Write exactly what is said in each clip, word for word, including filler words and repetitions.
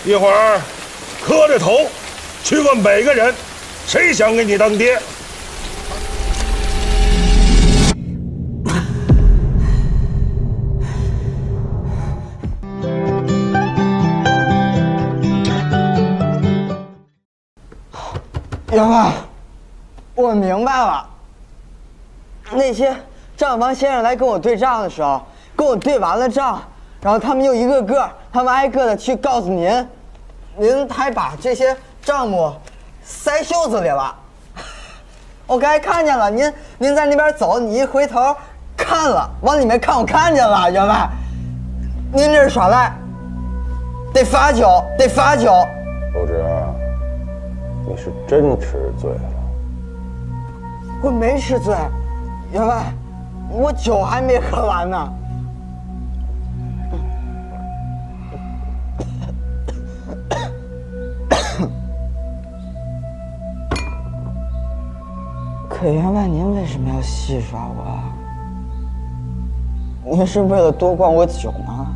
一会儿磕着头去问每个人，谁想给你当爹？ 员外，我明白了。那些账房先生来跟我对账的时候，跟我对完了账，然后他们又一个个，他们挨个的去告诉您，您还把这些账目塞袖子里了。我刚才看见了，您您在那边走，你一回头看了，往里面看，我看见了，员外，您这是耍赖，得罚酒，得罚酒。 陆直，你是真吃醉了。 我没吃醉，员外，我酒还没喝完呢。可员外，您为什么要戏耍我？您是为了多灌我酒吗？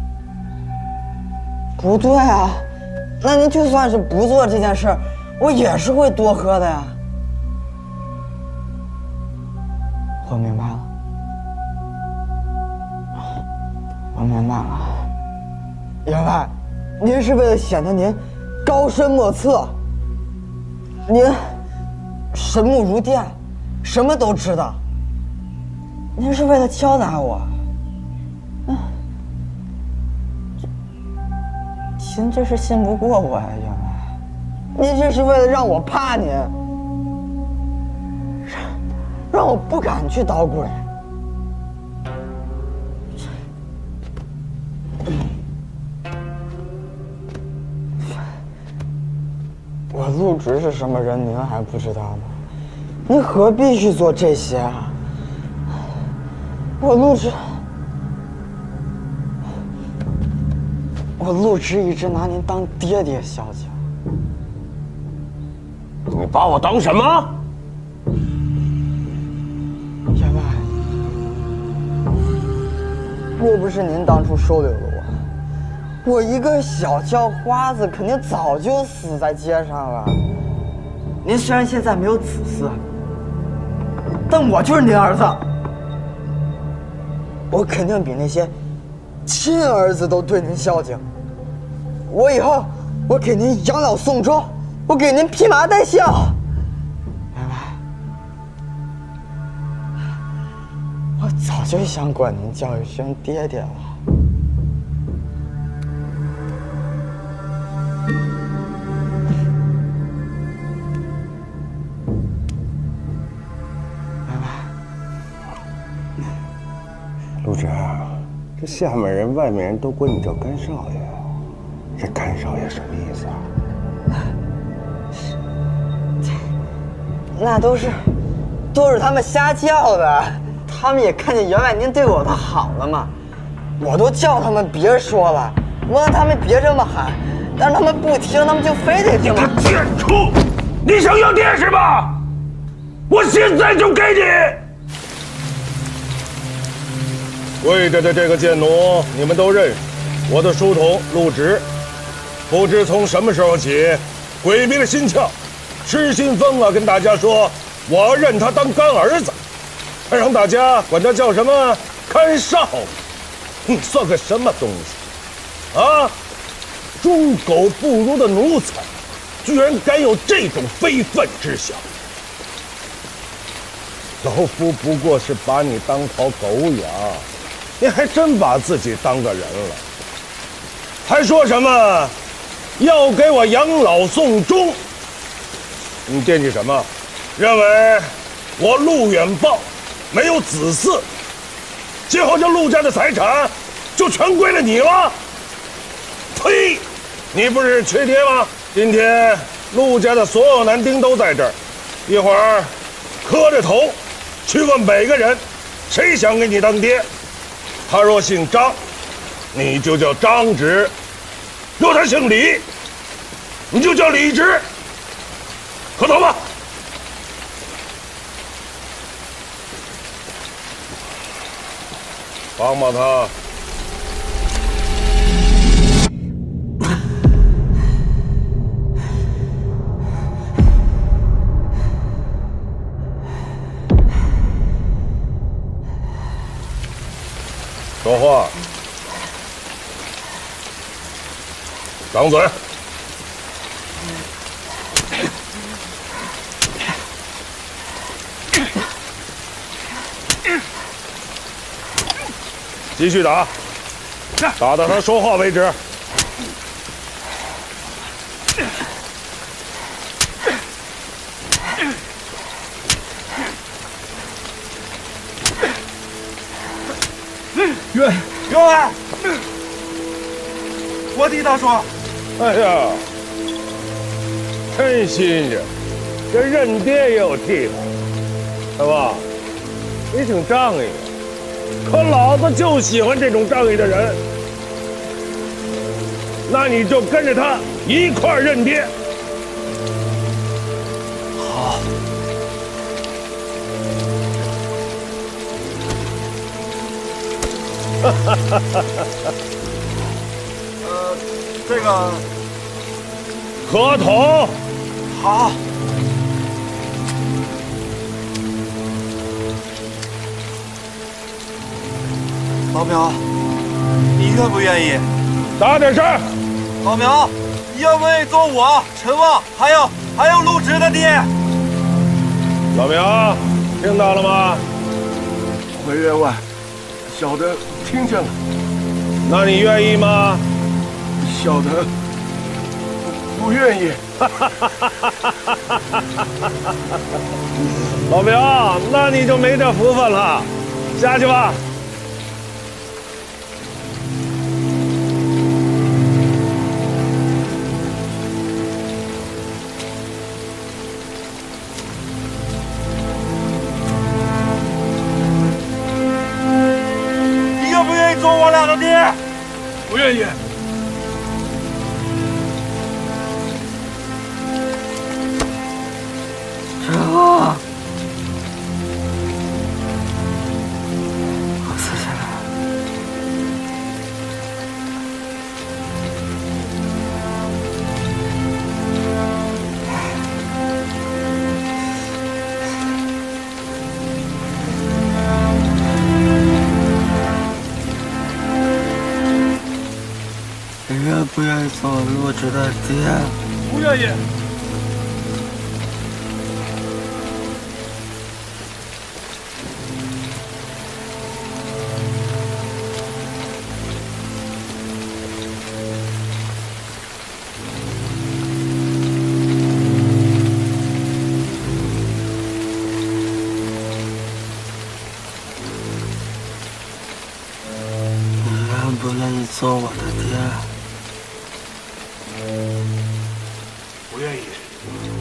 不对啊，那您就算是不做这件事，我也是会多喝的呀。我明白了，我明白了，员外，您是为了显得您高深莫测，您神目如电，什么都知道。您是为了敲打我，嗯，您这是信不过我呀，员外，您这是为了让我怕您。让我不敢去捣鬼。我陆直是什么人，您还不知道吗？您何必去做这些啊？我陆直，我陆直一直拿您当爹爹孝敬。 你把我当什么？ 员外，若不是您当初收留了我，我一个小叫花子肯定早就死在街上了。您虽然现在没有子嗣，但我就是您儿子，我肯定比那些亲儿子都对您孝敬。我以后我给您养老送终，我给您披麻戴孝。我早就想管您叫一声爹爹了。妈妈， 陆直，这下面人、外面人都管你叫干少爷，这干少爷什么意思啊？ 那都是，都是他们瞎叫的。他们也看见员外您对我的好了嘛，我都叫他们别说了，我让他们别这么喊，但是他们不听，他们就非得这么。 你个贱畜！你想要爹是吧？我现在就给你！跪着的这个贱奴，你们都认识，我的书童陆直，不知从什么时候起，鬼迷了心窍，失心疯了，跟大家说我认他当干儿子。还让大家管他叫什么看少，你算个什么东西啊？猪狗不如的奴才，居然敢有这种非分之想！老夫不过是把你当条狗养，你还真把自己当个人了，还说什么要给我养老送终？你惦记什么？认为我陆远豹没有子嗣，今后这陆家的财产就全归了你了？呸！你不是缺爹吗？今天陆家的所有男丁都在这儿，一会儿磕着头去问每个人，谁想给你当爹？他若姓张，你就叫张直；若他姓李，你就叫李直。磕头吧。帮帮他。 说话，张嘴。继续打，打到他说话为止。 员员外，我替他说。 哎呀，陈新人，这认爹也有地方，是吧？你挺仗义。 可老子就喜欢这种仗义的人，那你就跟着他一块儿认爹。 好。哈哈哈哈哈！呃，这个合同。 好。 老苗，你愿不愿意？ 大点声！ 老苗，你愿不愿意做我、陈旺还有还有陆直的爹？ 老苗，听到了吗？ 回员外，小的听见了。 那你愿意吗？ 小的不愿意。 老苗，那你就没这福分了，下去吧。 做我俩的爹， 不愿意。 陈旺，我死下来了。你愿不愿意做陆直的爹？ 不愿意。 你愿不愿意做我的爹？ 不愿意。